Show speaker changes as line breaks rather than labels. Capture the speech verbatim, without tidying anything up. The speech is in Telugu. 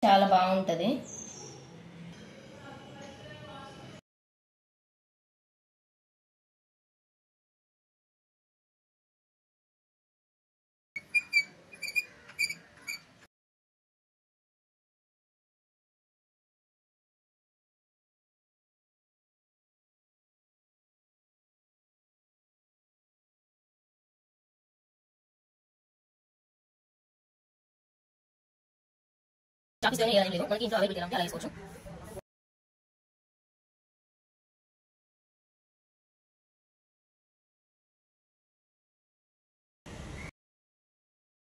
చాలా బాగుంటది. చాపీస్ అనేది ఏం లేదు, మనకి ఇంట్లో అవైలబుల్ ఎలా ఉంటే అలా వేసుకోవచ్చు.